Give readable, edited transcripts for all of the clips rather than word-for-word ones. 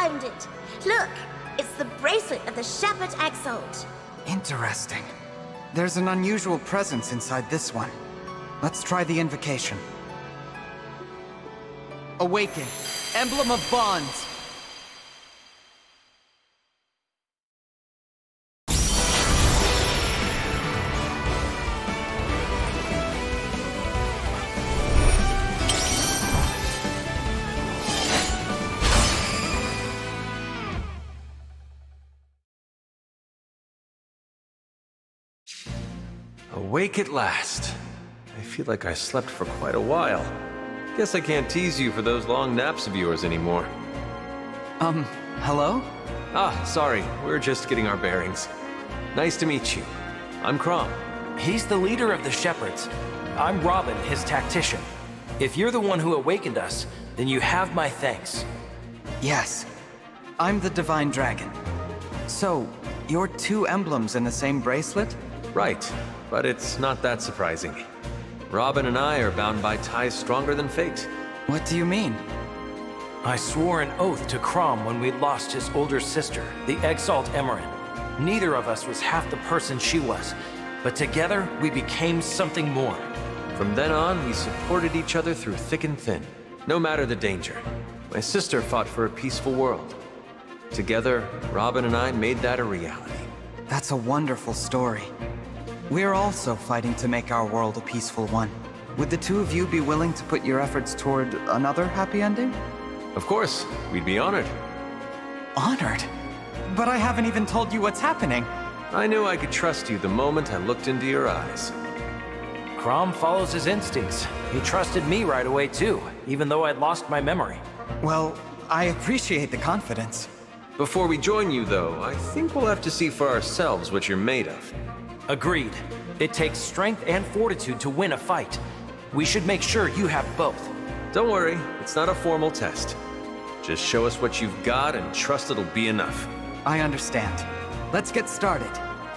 found it. Look, it's the bracelet of the Shepherd Exalt. Interesting. There's an unusual presence inside this one. Let's try the invocation. Awaken, emblem of bonds. Awake at last. I feel like I slept for quite a while. Guess I can't tease you for those long naps of yours anymore. Hello? Ah, sorry. We're just getting our bearings. Nice to meet you. I'm Chrom. He's the leader of the Shepherds. I'm Robin, his tactician. If you're the one who awakened us, then you have my thanks. Yes. I'm the Divine Dragon. So, you're two emblems in the same bracelet? Right, but it's not that surprising. Robin and I are bound by ties stronger than fate. What do you mean? I swore an oath to Chrom when we lost his older sister, the Exalt Emmeryn. Neither of us was half the person she was, but together we became something more. From then on, we supported each other through thick and thin, no matter the danger. My sister fought for a peaceful world. Together, Robin and I made that a reality. That's a wonderful story. We're also fighting to make our world a peaceful one. Would the two of you be willing to put your efforts toward another happy ending? Of course, we'd be honored. Honored? But I haven't even told you what's happening. I knew I could trust you the moment I looked into your eyes. Chrom follows his instincts. He trusted me right away too, even though I'd lost my memory. Well, I appreciate the confidence. Before we join you, though, I think we'll have to see for ourselves what you're made of. Agreed. It takes strength and fortitude to win a fight. We should make sure you have both. Don't worry, it's not a formal test. Just show us what you've got and trust it'll be enough. I understand. Let's get started.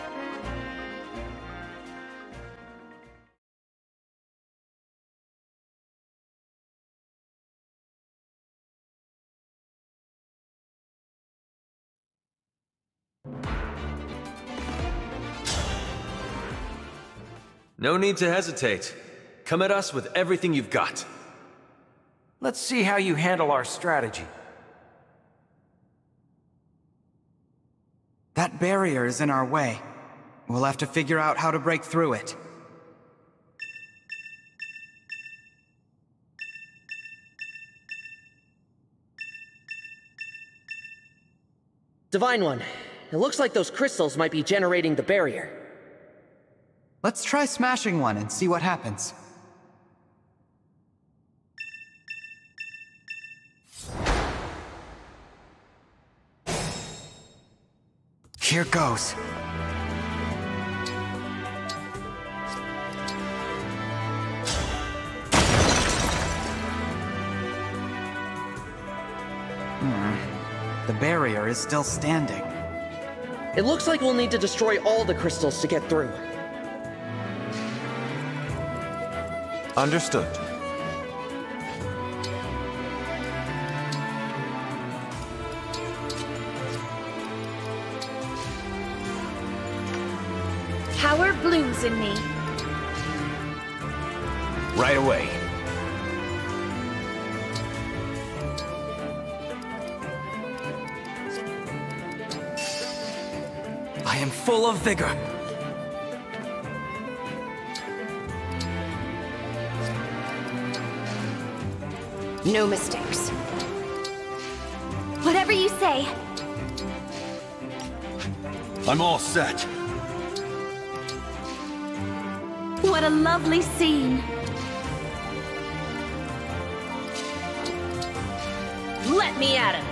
No need to hesitate. Come at us with everything you've got. Let's see how you handle our strategy. That barrier is in our way. We'll have to figure out how to break through it. Divine One, it looks like those crystals might be generating the barrier. Let's try smashing one and see what happens. Here goes. The barrier is still standing. It looks like we'll need to destroy all the crystals to get through. Understood. Power blooms in me. Right away. I am full of vigor. No mistakes. Whatever you say. I'm all set. What a lovely scene. Let me at him.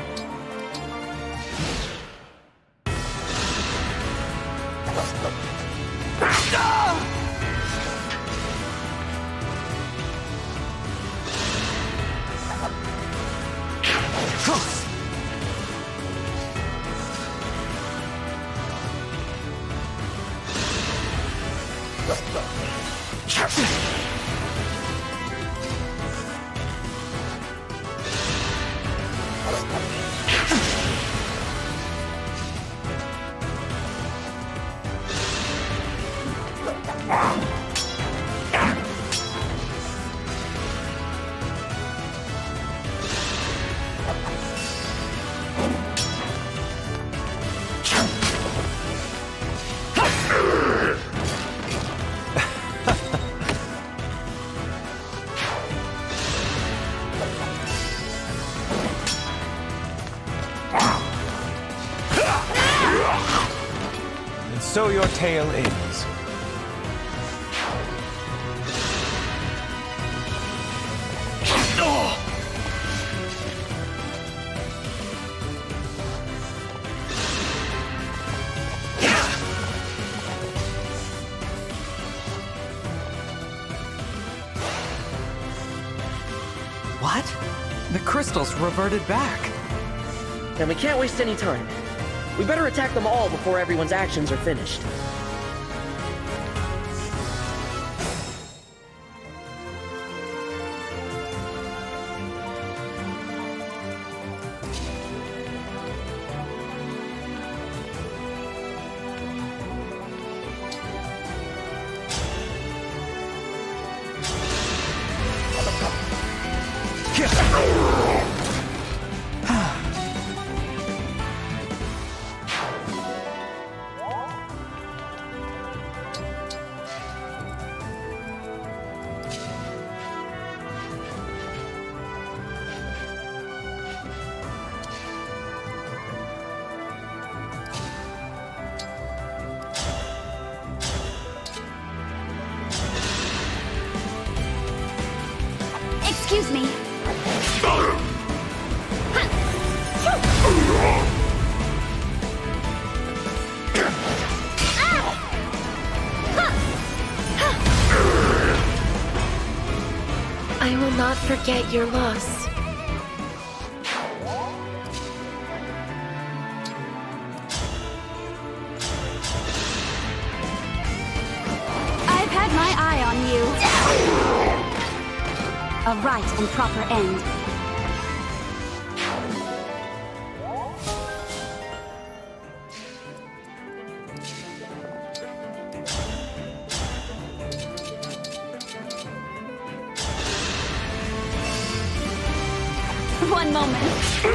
So your tale ends. What? The crystals reverted back. And we can't waste any time. We better attack them all before everyone's actions are finished. Excuse me. I will not forget your loss. I've had my eye on you. A right and proper end. One moment.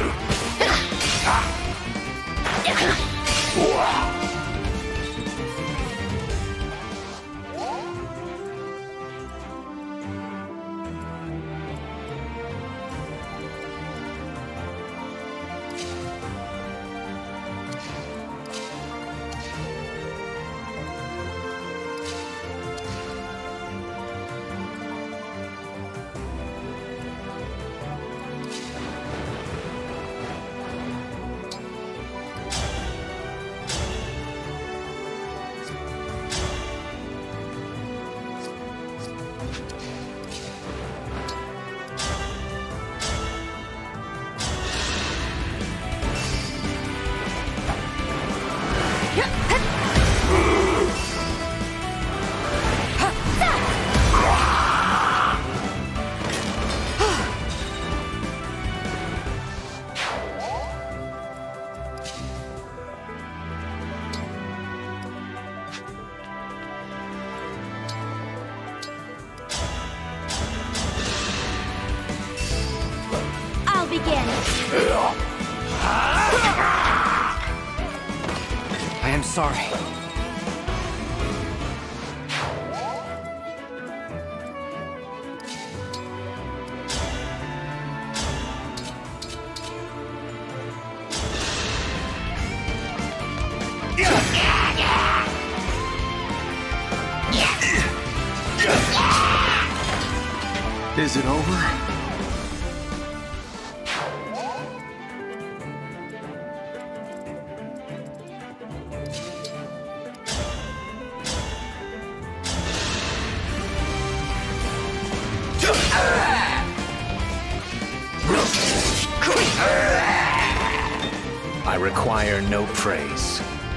I'll begin. I am sorry. Is it over? I require no praise.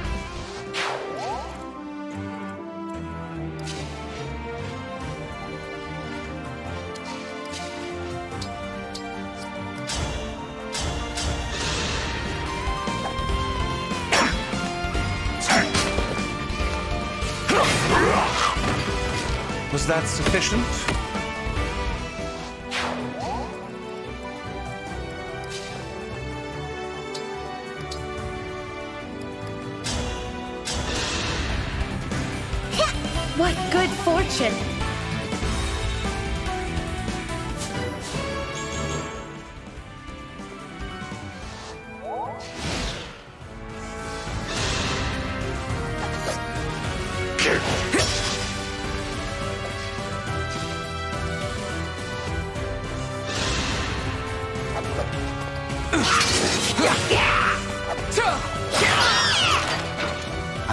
Was that sufficient? What good fortune!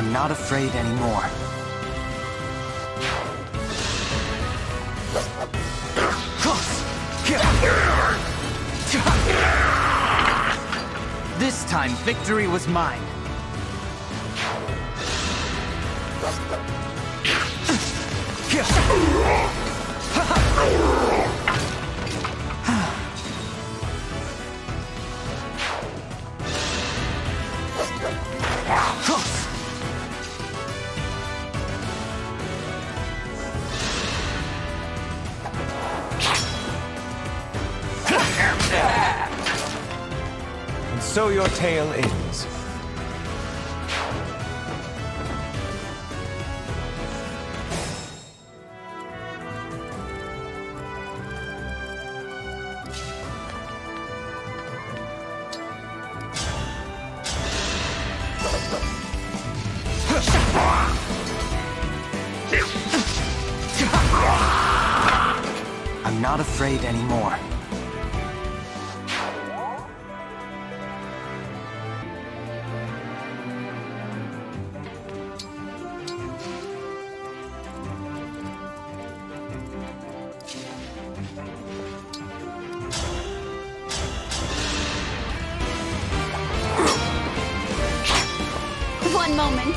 I'm not afraid anymore. This time, victory was mine. And so your tale ends. I'm not afraid anymore. One moment.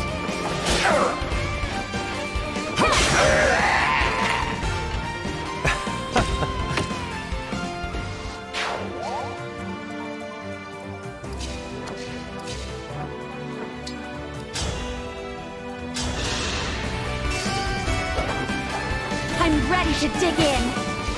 I'm ready to dig in.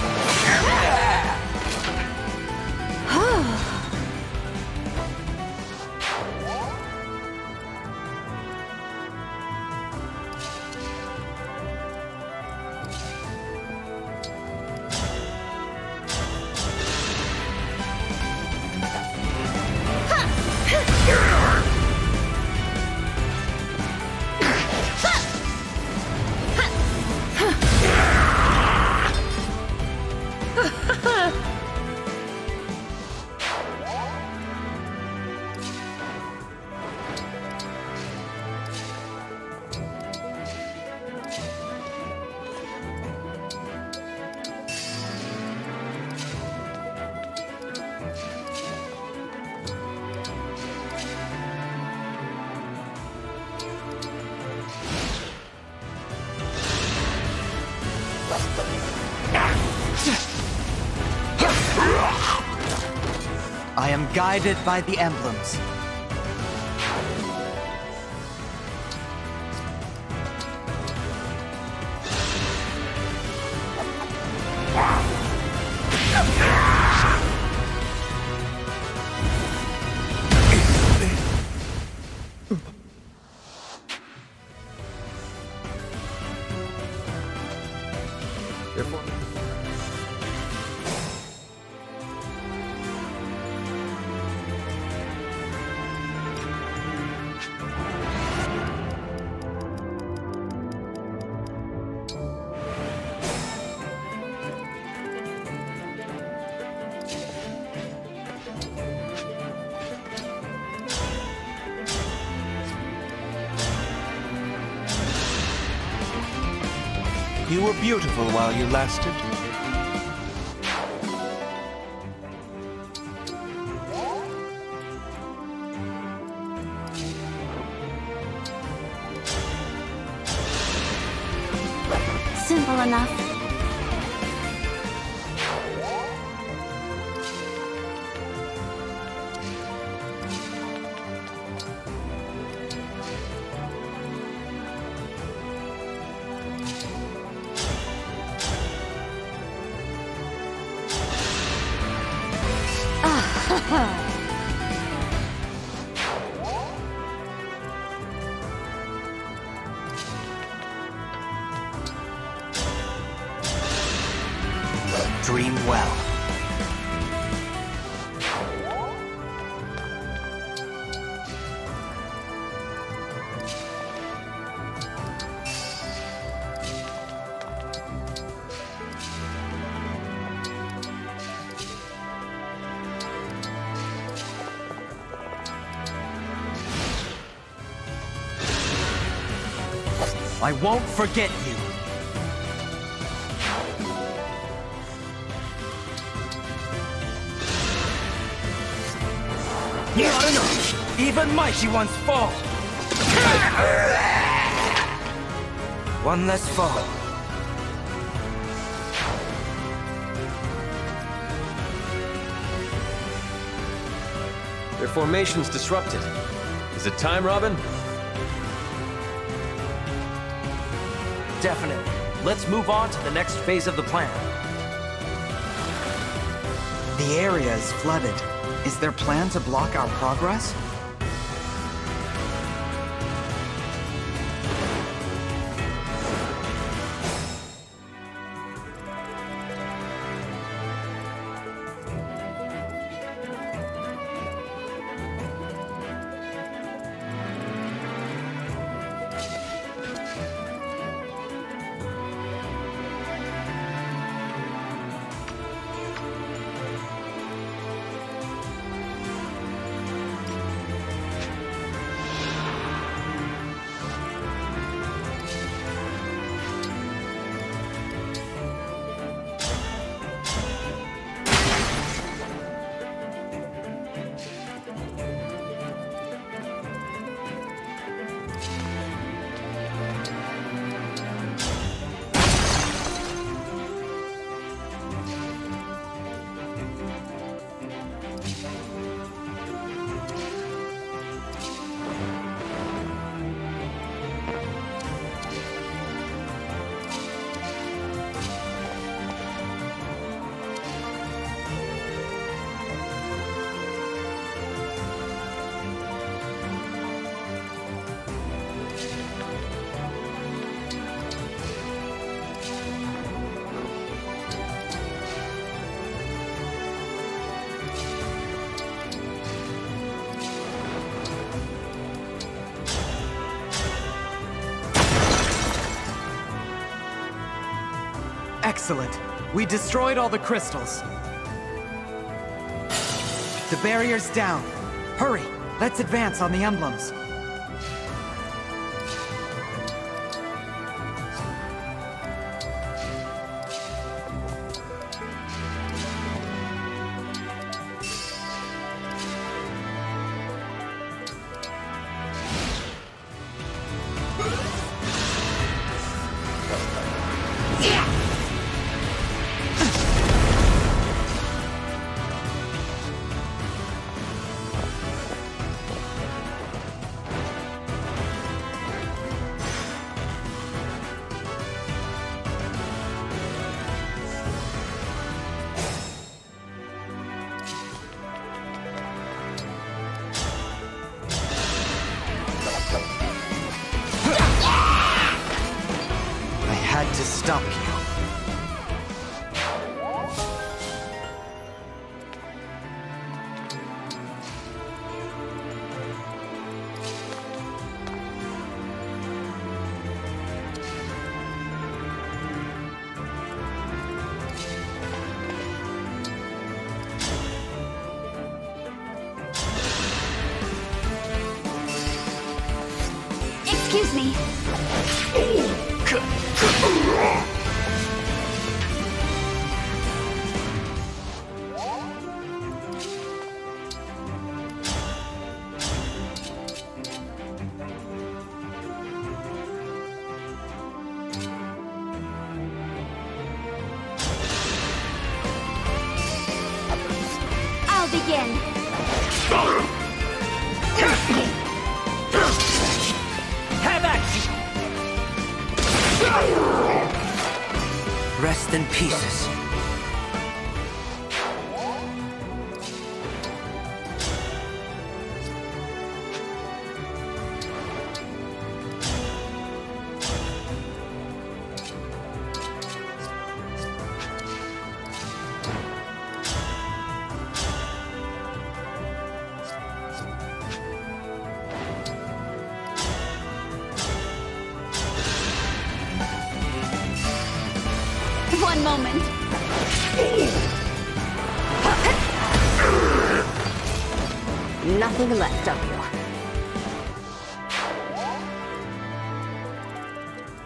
I am guided by the emblems. You were beautiful while you lasted. Simple enough. Dream well. I won't forget you. Not enough! Even mighty ones fall! One less fall. Their formation's disrupted. Is it time, Robin? Definitely. Let's move on to the next phase of the plan. The area is flooded. Is their plan to block our progress? Excellent. We destroyed all the crystals. The barrier's down. Hurry, let's advance on the emblems. To stop you. Excuse me. I'll begin. Have at you! Rest in pieces. One moment. Nothing left of you.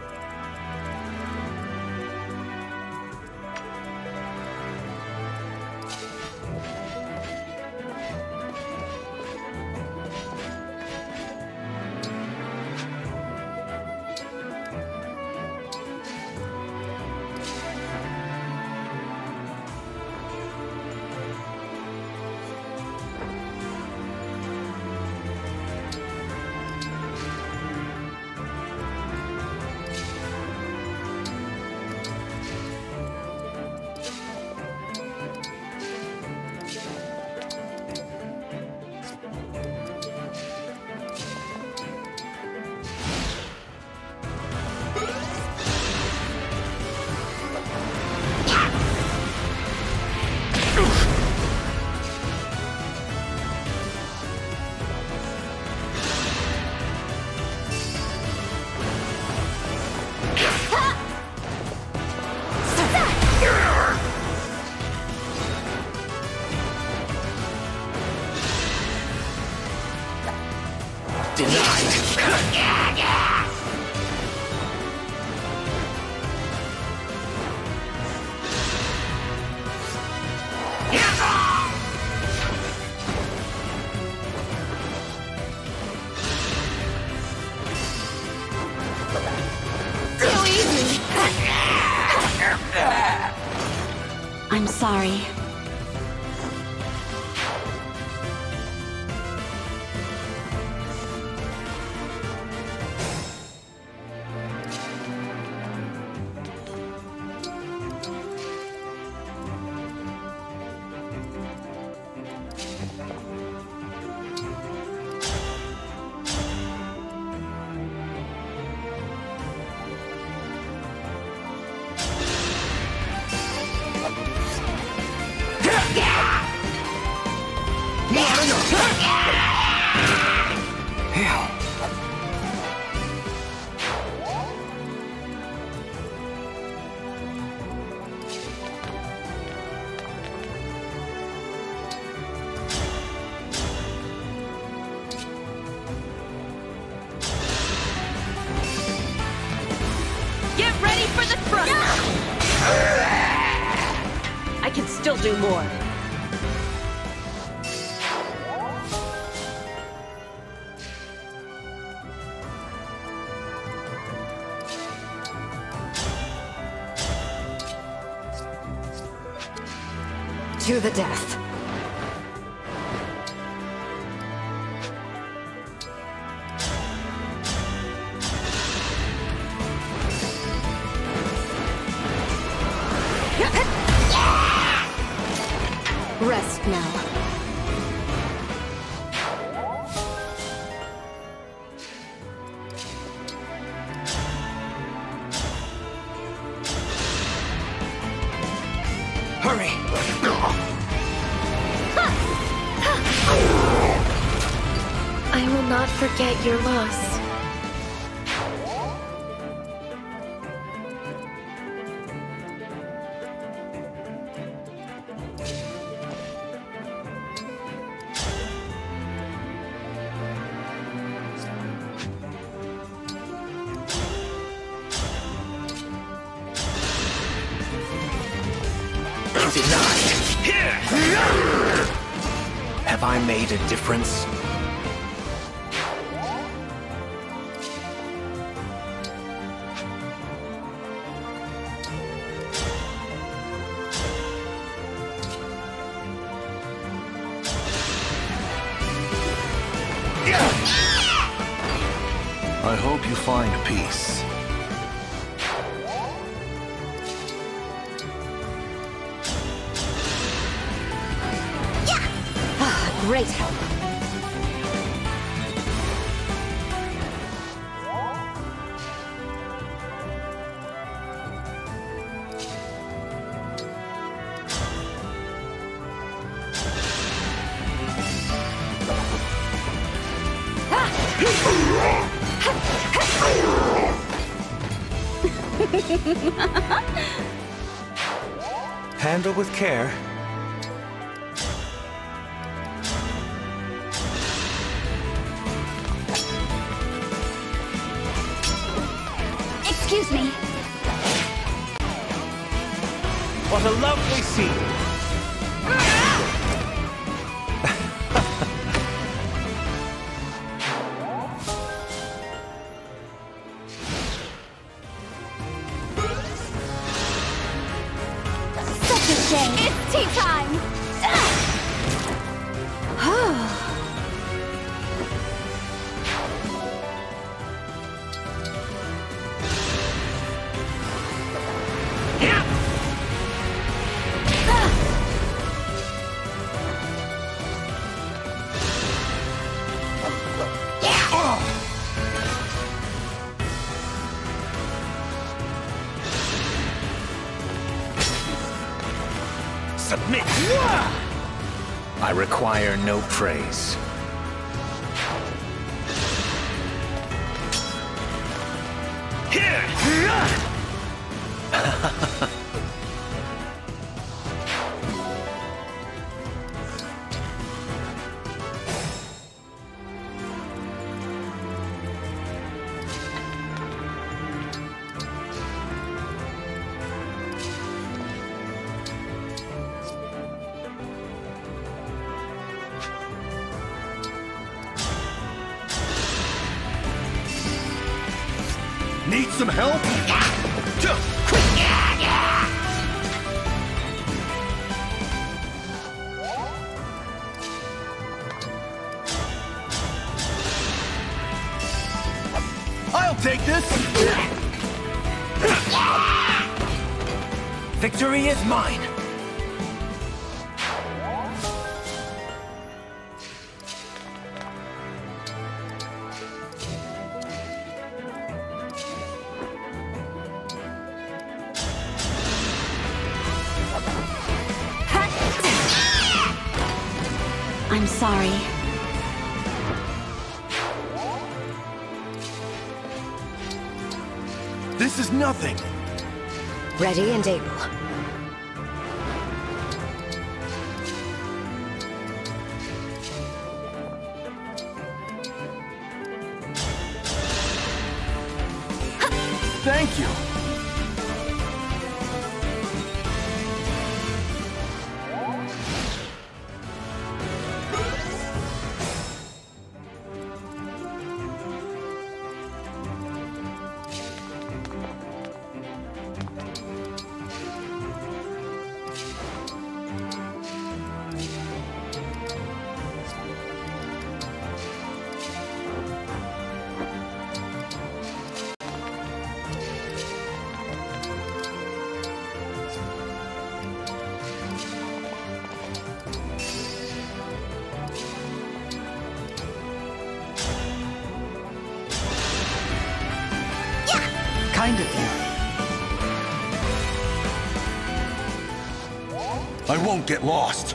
Too easy. I'm sorry. Get ready for the thrust! I can still do more. To the death. Rest now. Hurry! I will not forget your loss. Have I made a difference? I hope you find peace. Great help. Handle with care. Excuse me. What a lovely scene! Such a shame. It's tea time. Submit! I require no praise. Need some help? I'll take this! Victory is mine! I'm sorry. This is nothing! Ready and able. Thank you! Kind of you. I won't get lost!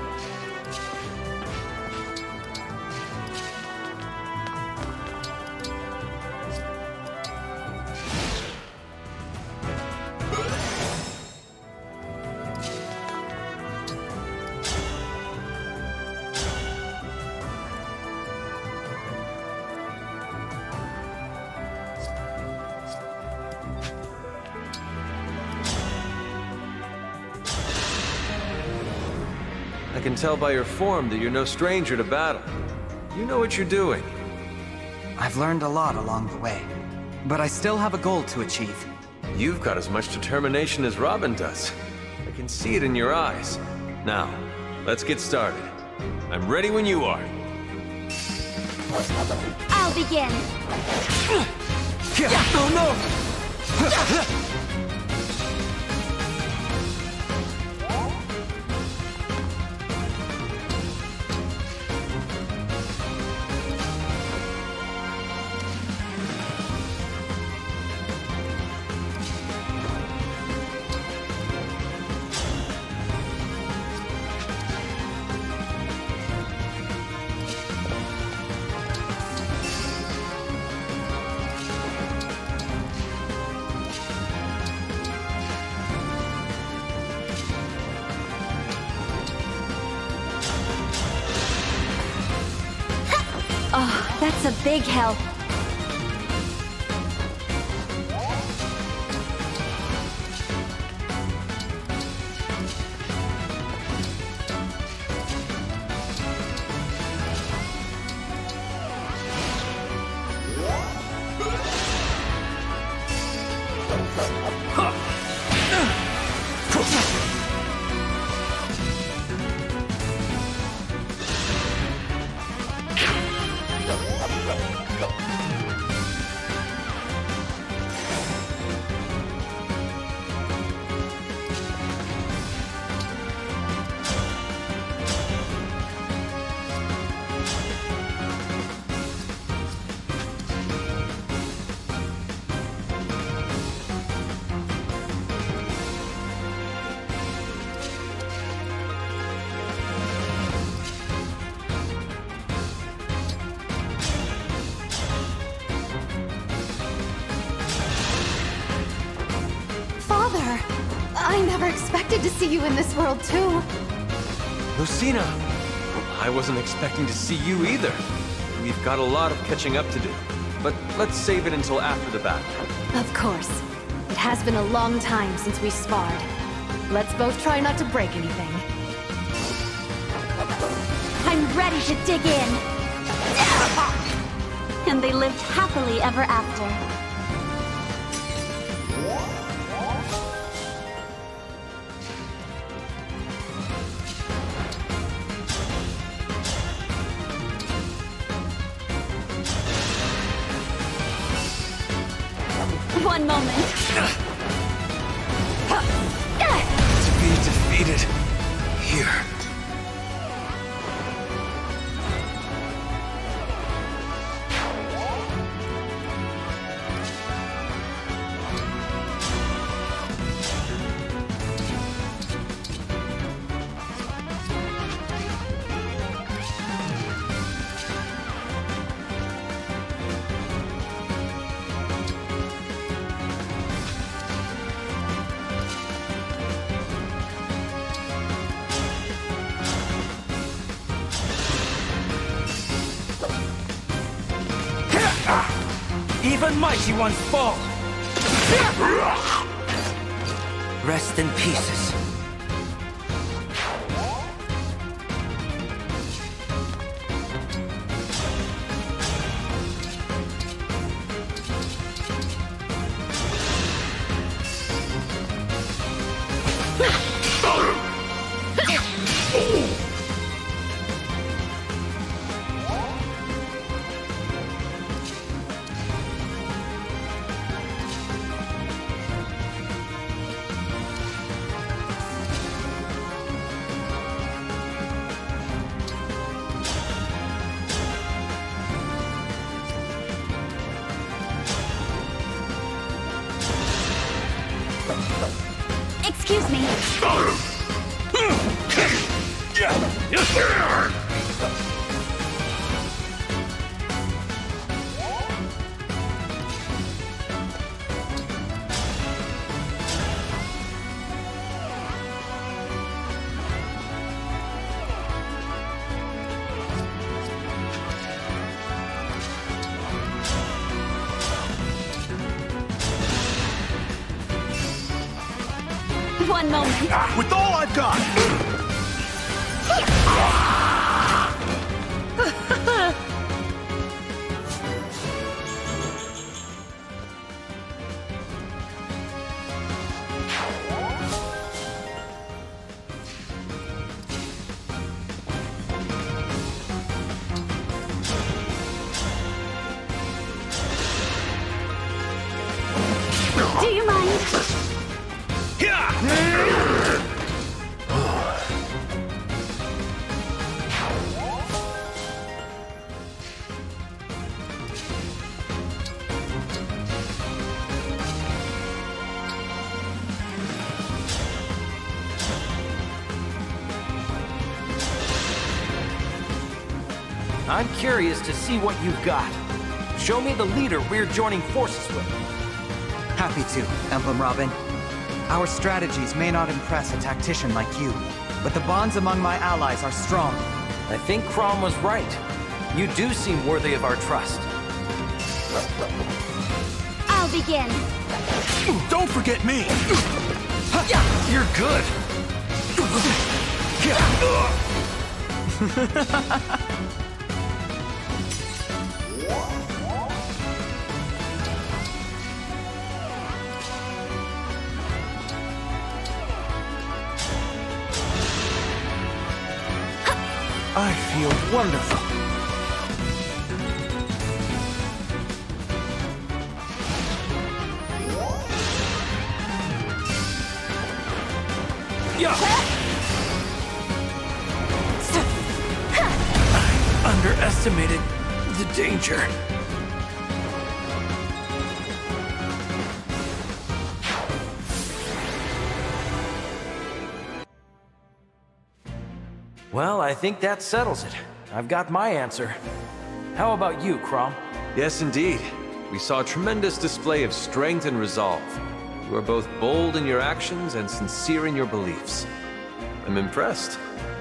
I can tell by your form that you're no stranger to battle. You know what you're doing. I've learned a lot along the way, but I still have a goal to achieve. You've got as much determination as Robin does. I can see it in your eyes. Now, let's get started. I'm ready when you are. I'll begin. Oh no! Oh, that's a big help. I never expected to see you in this world, too. Lucina, I wasn't expecting to see you either. We've got a lot of catching up to do. But let's save it until after the battle. Of course. It has been a long time since we sparred. Let's both try not to break anything. I'm ready to dig in. And they lived happily ever after. One moment. To be defeated here. Even mighty ones fall! Rest in pieces. Excuse me. One moment. With all I've got! Do you mind? I'm curious to see what you've got. Show me the leader we're joining forces with. Happy to, Emblem Robin. Our strategies may not impress a tactician like you, but the bonds among my allies are strong. I think Chrom was right. You do seem worthy of our trust. I'll begin. Don't forget me! You're good! I feel wonderful. I underestimated the danger. Well, I think that settles it. I've got my answer. How about you, Chrom? Yes, indeed. We saw a tremendous display of strength and resolve. You are both bold in your actions and sincere in your beliefs. I'm impressed.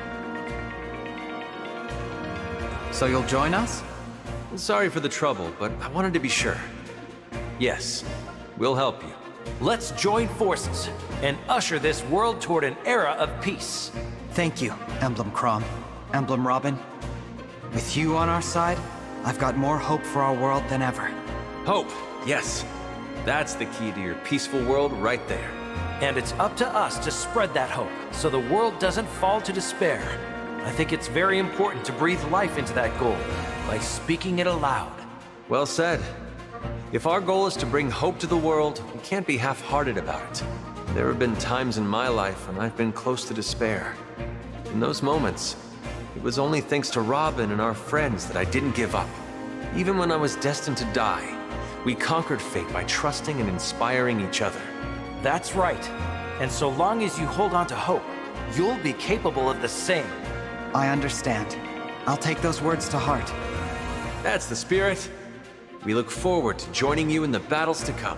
So you'll join us? Sorry for the trouble, but I wanted to be sure. Yes, we'll help you. Let's join forces and usher this world toward an era of peace. Thank you, Emblem Chrom. Emblem Robin. With you on our side, I've got more hope for our world than ever. Hope, yes. That's the key to your peaceful world right there. And it's up to us to spread that hope, so the world doesn't fall to despair. I think it's very important to breathe life into that goal by speaking it aloud. Well said. If our goal is to bring hope to the world, we can't be half-hearted about it. There have been times in my life when I've been close to despair. In those moments, it was only thanks to Robin and our friends that I didn't give up. Even when I was destined to die, we conquered fate by trusting and inspiring each other. That's right. And so long as you hold on to hope, you'll be capable of the same. I understand. I'll take those words to heart. That's the spirit. We look forward to joining you in the battles to come.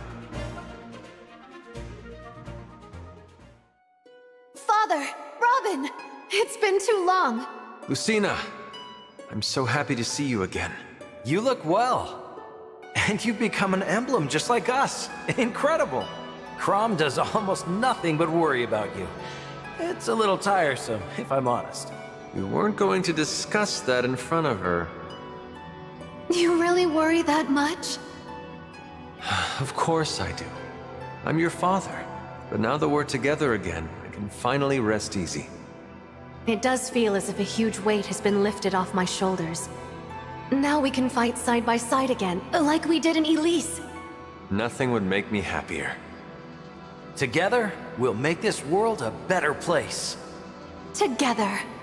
Father! Robin! It's been too long. Lucina, I'm so happy to see you again. You look well. And you've become an emblem just like us. Incredible. Chrom does almost nothing but worry about you. It's a little tiresome, if I'm honest. We weren't going to discuss that in front of her. You really worry that much? Of course I do. I'm your father. But now that we're together again, I can finally rest easy. It does feel as if a huge weight has been lifted off my shoulders. Now we can fight side by side again, like we did in Elise. Nothing would make me happier. Together, we'll make this world a better place. Together.